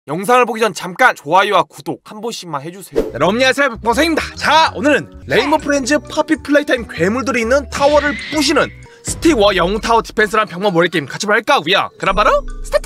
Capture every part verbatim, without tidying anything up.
영상을 보기 전 잠깐 좋아요와 구독 한 번씩만 해주세요. 여러분 안녕하세요, 백범생입니다. 자, 오늘은 레인보우 프렌즈 퍼피 플레이타임 괴물들이 있는 타워를 부시는 스틱워 영타워 디펜스라는 병마 모래 게임 같이 할까 하고요. 그럼 바로 스타트!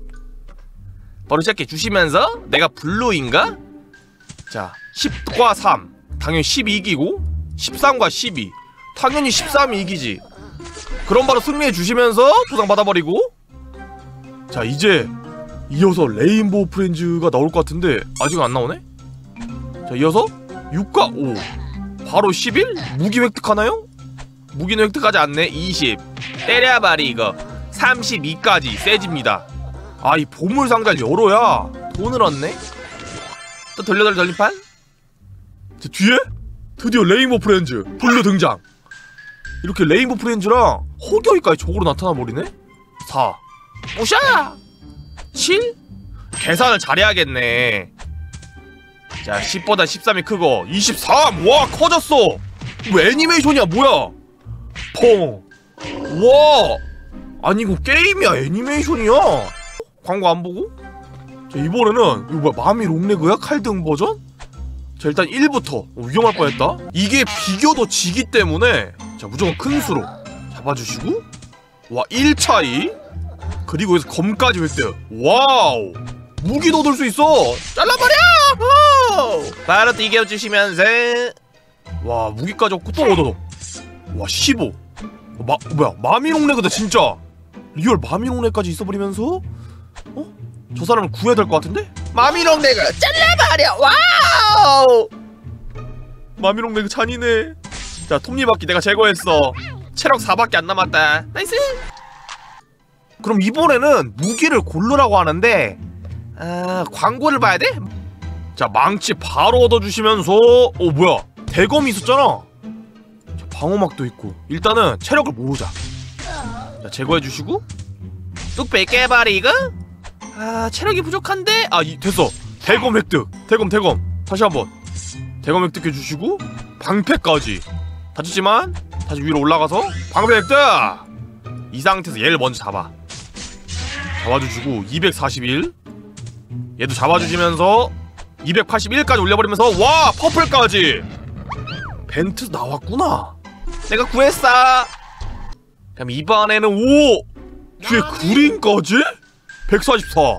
바로 시작해 주시면서 내가 블루인가? 자, 십과 삼 당연히 십이 이기고 십삼과 십이 당연히 십삼이 이기지. 그럼 바로 승리해 주시면서 조상 받아버리고. 자, 이제 이어서 레인보우 프렌즈가 나올 것 같은데 아직 안 나오네? 자, 이어서 육과 오 바로 십일? 무기 획득하나요? 무기는 획득하지 않네. 이십 때려봐리 이거 삼십이까지 세집니다. 아, 이 보물 상자를 열어야 돈을 얻네? 또 돌려돌려 돌림판? 자, 뒤에 드디어 레인보우 프렌즈 블루 등장. 이렇게 레인보우 프렌즈랑 허겨이까지 적으로 나타나버리네? 사 오샤! 칠? 계산을 잘해야겠네. 자, 십보다 십삼이 크고 이십삼! 와, 커졌어! 왜 애니메이션이야, 뭐야? 펑! 와! 아니 이거 게임이야, 애니메이션이야? 광고 안 보고? 자, 이번에는 이거 뭐야, 마미 롱레그야? 칼등 버전? 자, 일단 일부터 어, 위험할 뻔했다. 이게 비교도 지기 때문에 자, 무조건 큰 수로 잡아주시고. 와, 일 차이. 그리고 여기서 검까지 획득. 와우! 무기도 얻을 수 있어! 잘라버려! 오! 바로 이겨주시면서. 와, 무기까지 얻고 또 얻어. 와, 십오. 마, 뭐야, 마미롱레그다 진짜. 리얼 마미롱레그까지 있어버리면서 어? 저 사람을 구해야 될 것 같은데? 마미롱레그 잘라버려! 와우! 마미롱레그 잔이네. 자, 톱니바퀴 내가 제거했어. 체력 사밖에 안 남았다. 나이스! 그럼 이번에는 무기를 고르라고 하는데 아, 광고를 봐야 돼? 자, 망치 바로 얻어주시면서. 어, 뭐야, 대검이 있었잖아. 자, 방어막도 있고. 일단은 체력을 모으자. 자, 제거해주시고 뚝배기 깨버리고. 아, 체력이 부족한데? 아, 이, 됐어. 대검 획득. 대검 대검 다시 한번 대검 획득해주시고 방패까지. 다쳤지만 다시 위로 올라가서 방패 획득! 이 상태에서 얘를 먼저 잡아 잡아주시고 이백사십일. 얘도 잡아주시면서 이백팔십일까지 올려버리면서. 와, 퍼플까지. 벤트 나왔구나. 내가 구했어. 그럼 이번에는 오! 뒤에 구린까지? 백사십사.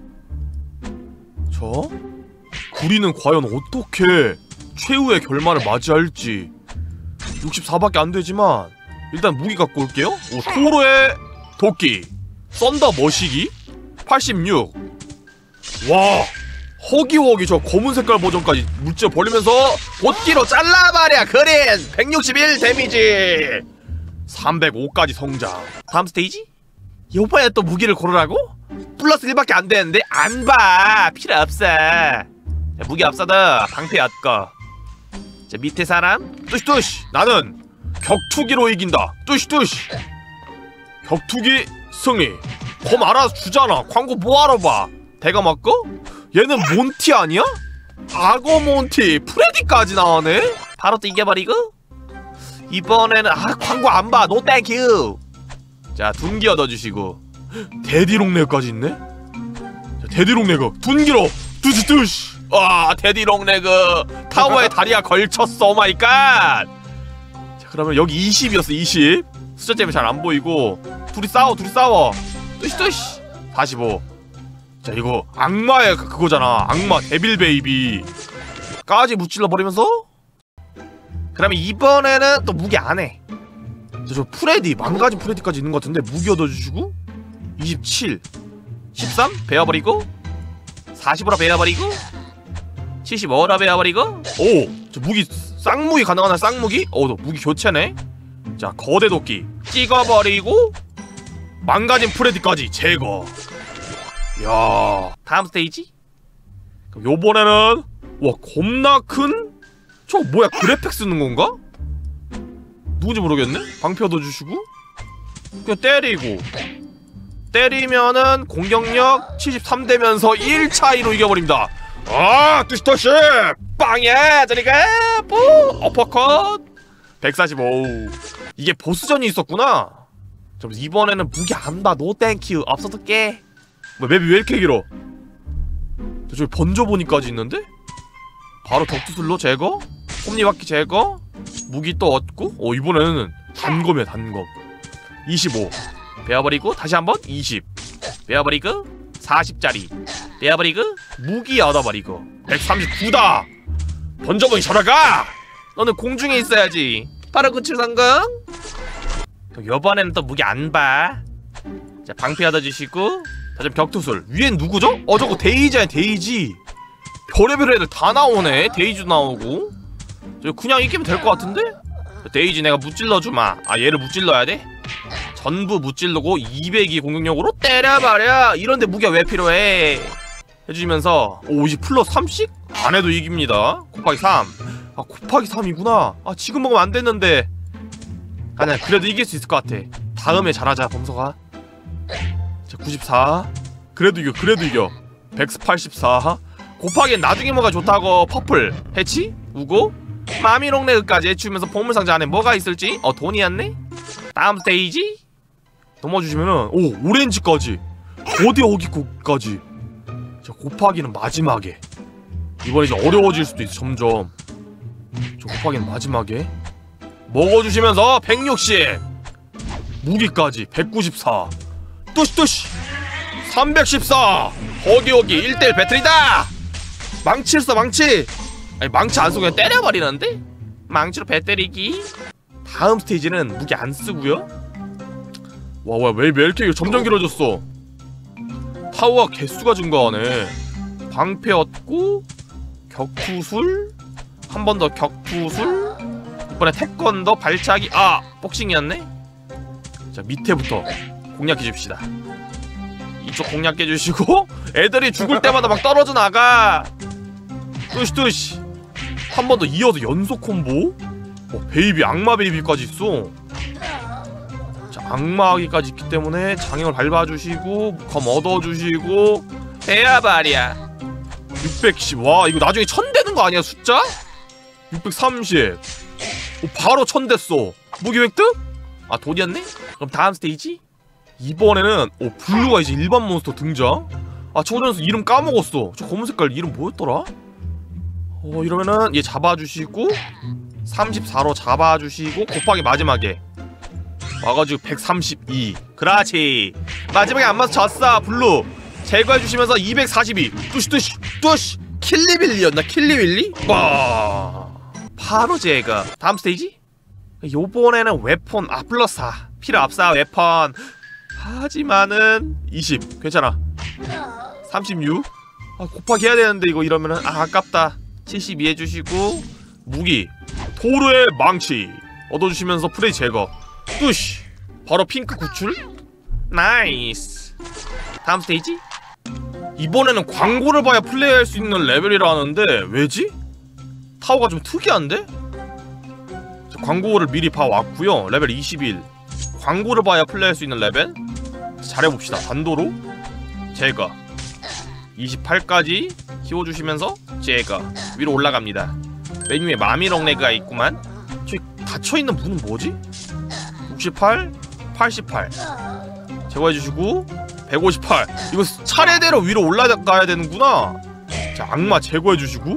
저 구리는 과연 어떻게 최후의 결말을 맞이할지. 육십사밖에 안 되지만 일단 무기 갖고 올게요. 오, 토로의 도끼 썬더 머시기 팔십육. 와, 허기워기 저 검은 색깔 버전까지 물질 버리면서 도끼로 잘라버려. 그린 백육십일 데미지 삼백오까지 성장. 다음 스테이지? 이번에 또 무기를 고르라고? 플러스 일밖에 안 되는데 안 봐. 필요 없어. 자, 무기 없어도 방패 얻고. 자, 밑에 사람 뚜시뚜시. 나는 격투기로 이긴다. 뚜시뚜시. 격투기 승리. 검 알아서 주잖아. 광고 뭐하러 봐. 대가 맞고? 얘는 몬티 아니야? 악어 몬티. 프레디까지 나오네? 바로 또 이겨버리고. 이번에는 아, 광고 안 봐. 노 땡큐. 자, 둔기 얻어주시고. 데디롱레그까지 있네? 자, 데디롱레그 둔기로 뚜시뚜시. 와, 데디롱레그 타워에 다리가 걸쳤어. 오마이갓. 자, 그러면 여기 이십이었어. 이십. 숫자 때문에 잘 안 보이고. 둘이 싸워 둘이 싸워. 뚜시뚜시. 사십오. 자, 이거 악마의 그, 그거잖아. 악마 데빌 베이비 까지 무찔러 버리면서. 그러면 이번에는 또 무기 안해. 자, 저 프레디 망가진 프레디까지 있는 것 같은데 무기 얻어주시고. 이십칠. 십삼 베어버리고. 사십오라 베어버리고. 칠십오라 베어버리고. 오! 저 무기 쌍무기 가능하나? 쌍무기? 어, 너 무기 교체네? 자, 거대 도끼 찍어버리고 망가진 프레디까지 제거. 야, 다음 스테이지? 그럼 요번에는 와, 겁나 큰? 저 뭐야, 그래픽 쓰는 건가? 누군지 모르겠네? 방패 얻어주시고 그냥 때리고. 때리면은 공격력 칠십삼 되면서 일 차이로 이겨버립니다. 아, 뚜시뚜시 빵이야. 저리가 뽀 어퍼컷 백사십오. 이게 보스전이 있었구나. 이번에는 무기 안 봐. 노 땡큐. 없어도 깨. 뭐 맵이 왜 이렇게 길어? 저기 번져보니까지 있는데? 바로 격투술로 제거? 톱니바퀴 제거? 무기 또 얻고? 어 이번에는 단검이야 단검. 이십오 베어버리고 다시 한번 이십 베어버리고 사십짜리 베어버리고 무기 얻어버리고 백삼십구다. 번져보니 저러가! 너는 공중에 있어야지. 바로 구출 성공. 또 요번에는 또 무기 안 봐. 자 방패 얻어주시고 다시 격투술. 위엔 누구죠? 어 저거 데이지야 데이지. 별의별 애들 다 나오네. 데이지도 나오고. 저 그냥 이기면 될 것 같은데? 데이지 내가 무찔러주마. 아 얘를 무찔러야 돼? 전부 무찔르고 이백이 공격력으로 때려버려. 이런데 무기가 왜 필요해? 해주시면서 오십 플러스 삼씩? 안 해도 이깁니다. 곱하기 삼. 아 곱하기 삼이구나. 아 지금 먹으면 안 됐는데. 아니야 그래도 이길 수 있을 것 같아. 다음에 잘하자 범서가. 자 구십사. 그래도 이겨 그래도 이겨. 백팔십사. 곱하기엔 나중에 뭐가 좋다고. 퍼플 해치? 우고? 마미롱레그까지 해치우면서 보물상자 안에 뭐가 있을지? 어 돈이었네? 다음 스테이지? 넘어주시면은 오 오렌지까지 거대 어기코까지. 자 곱하기는 마지막에. 이번에 이제 어려워질 수도 있어 점점. 저 곱하기는 마지막에 먹어주시면서 백육십. 무기까지 백구십사. 뚜시뚜시 삼백십사. 어기어기 일 대 일 배틀이다. 망치 써 망치. 아니 망치 안 쓰고 그냥 때려버리는데? 망치로 배 때리기. 다음 스테이지는 무기 안 쓰고요. 와와 왜, 왜 이렇게 점점 길어졌어. 타워가 개수가 증가하네. 방패 얻고 격투술 한 번 더 격투술. 이번에 태권도 발차기. 아 복싱이었네. 자 밑에부터 공략해 줍시다. 이쪽 공략해 주시고 애들이 죽을 때마다 막 떨어져 나가. 뚜시뚜시 한 번 더 이어서 연속 콤보. 어, 베이비 악마 베이비까지 있어. 자 악마하기까지 있기 때문에 장애물 밟아주시고 검 얻어주시고 베아바리아. 육백십. 와 이거 나중에 천 되는 거 아니야 숫자? 육백삼십. 오, 바로 천 됐어. 무기 획득? 아 돈이었네? 그럼 다음 스테이지? 이번에는 오 블루가 이제 일반 몬스터 등장? 아 저거 전에서 이름 까먹었어. 저 검은 색깔 이름 뭐였더라? 어 이러면은 얘 잡아주시고 삼십사로 잡아주시고 곱하기 마지막에 와가지고 백삼십이. 그렇지. 마지막에 안 맞아서 졌어. 블루 제거해주시면서 이백사십이. 뚜시 뚜시 뚜시. 킬리빌리였나? 킬리빌리? 와 바로 제거. 다음 스테이지? 요번에는 웨폰 아 플러스 사. 필요 없어 웨폰. 하지만은 이십 괜찮아. 삼십육. 아 곱하기 해야 되는데 이거 이러면은 아 아깝다. 칠십이 해주시고 무기 토르의 망치 얻어주시면서 프레이 제거. 뚜시 바로 핑크 구출. 나이스. 다음 스테이지? 이번에는 광고를 봐야 플레이할 수 있는 레벨이라는데 왜지? 타워가 좀 특이한데? 자, 광고를 미리 봐왔고요. 레벨 이십일. 광고를 봐야 플레이할 수 있는 레벨. 잘해봅시다. 단도로 제거. 이십팔까지 키워주시면서 제거. 위로 올라갑니다. 메뉴에 마미롱레그가 있구만. 저기 닫혀있는 문은 뭐지? 육십팔, 팔십팔 제거해주시고 백오십팔. 이거 차례대로 위로 올라가야 되는구나. 자 악마 제거해주시고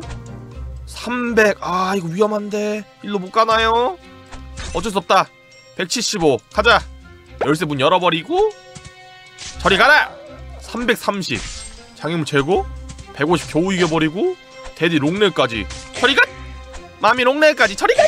삼백. 아 이거 위험한데 일로 못 가나요? 어쩔 수 없다. 백칠십오 가자. 열쇠 문 열어버리고 저리 가라. 삼백삼십 장애물 제거. 백오십 겨우 이겨버리고 데디 롱레까지 저리 가. 마미 롱레까지 저리 가.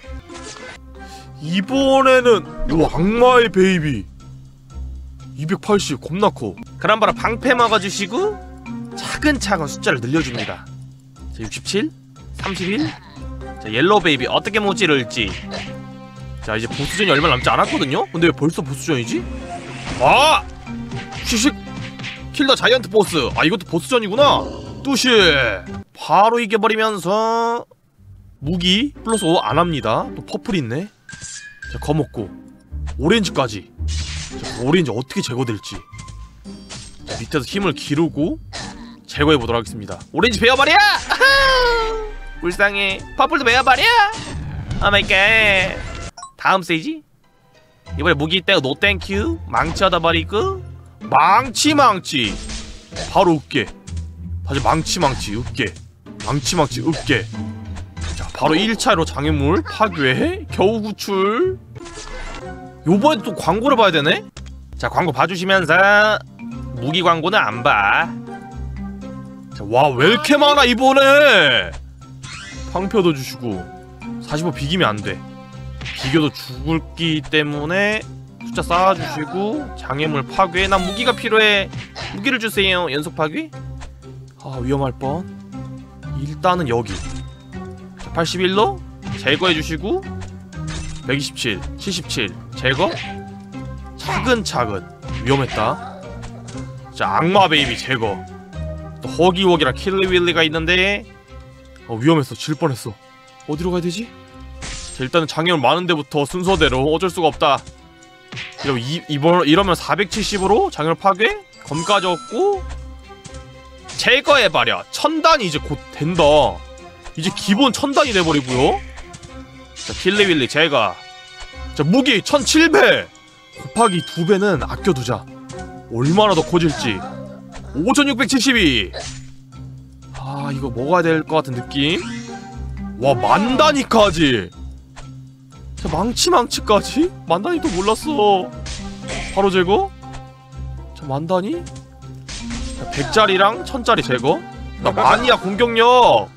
이번에는 요 악마의 베이비 이백팔십 겁나 커. 그럼 바로 방패 먹어주시고 차근차근 숫자를 늘려줍니다. 자 육십칠, 삼십일. 자 옐로우 베이비 어떻게 모찌를지. 자 이제 보스전이 얼마 남지 않았거든요? 근데 왜 벌써 보스전이지? 아! 슈식! 킬더 자이언트 보스. 아 이것도 보스전이구나. 뚜시 바로 이겨버리면서 무기 플러스 오 안합니다. 또 퍼플 있네. 자 검었고 오렌지까지. 자, 오렌지 어떻게 제거될지. 자, 밑에서 힘을 기르고 제거해보도록 하겠습니다. 오렌지 베어버려! 불쌍해. 퍼플도 베어버려! 오마이갓. 다음 스테이지? 이번에 무기 떼고 노 땡큐. 망치 얻어버리고 망치 망치 바로 으깨. 다시 망치 망치 으깨 망치 망치 으깨. 자 바로 일 차로 장애물 파괴 겨우 구출. 요번에 또 광고를 봐야 되네? 자 광고 봐주시면서 무기 광고는 안 봐. 와 왜 이렇게 많아 이번에. 방표도 주시고 사십오 비기면 안돼. 비교도 죽을기 때문에 숫자 쌓아주시고 장애물 파괴. 난 무기가 필요해. 무기를 주세요. 연속 파괴? 아 위험할 뻔. 일단은 여기 자, 팔십일로 제거해주시고 백이십칠, 칠십칠 제거. 차근차근 위험했다. 자 악마 베이비 제거. 또 허기워기랑 킬리윌리가 있는데 어 위험했어. 질 뻔했어. 어디로 가야 되지? 자, 일단은 장애물 많은 데부터 순서대로 어쩔 수가 없다. 이러면, 이, 이번, 이러면 사백칠십으로 장애물 파괴 검까지 얻고 제거해버려. 천단이 이제 곧 된다. 이제 기본 천단이 돼버리고요. 자 킬리윌리 제거. 자 무기 천칠백 곱하기 두 배는 아껴두자. 얼마나 더 커질지. 오천육백칠십이. 아 이거 먹어야 될 것 같은 느낌. 와 만단위까지. 자 망치 망치까지? 만단위도 몰랐어. 바로 제거. 자 만단위 백짜리랑 천짜리 제거. 나 마니아 공격력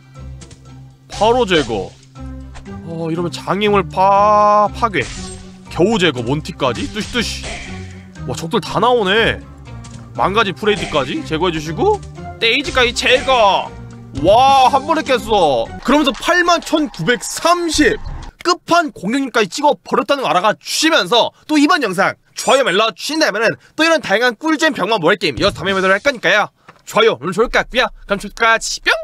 바로 제거. 어 이러면 장애물 파... 파괴 겨우 제거. 몬티까지 뚜시뚜시. 와 적들 다 나오네. 망가진 프레디까지 제거해주시고 데이지까지 제거. 와 한 번에 깼어. 그러면서 팔만 천구백삼십 끝판 공격력까지 찍어 버렸다는 거 알아가 주시면서 또 이번 영상 좋아요 눌러 주신다면은 또 이런 다양한 꿀잼 병마 모바일 게임 이어서 다음에 보도록 할 거니까요. 좋아요 눌러 좋을 것 같고요. 그럼 지금까지 뿅.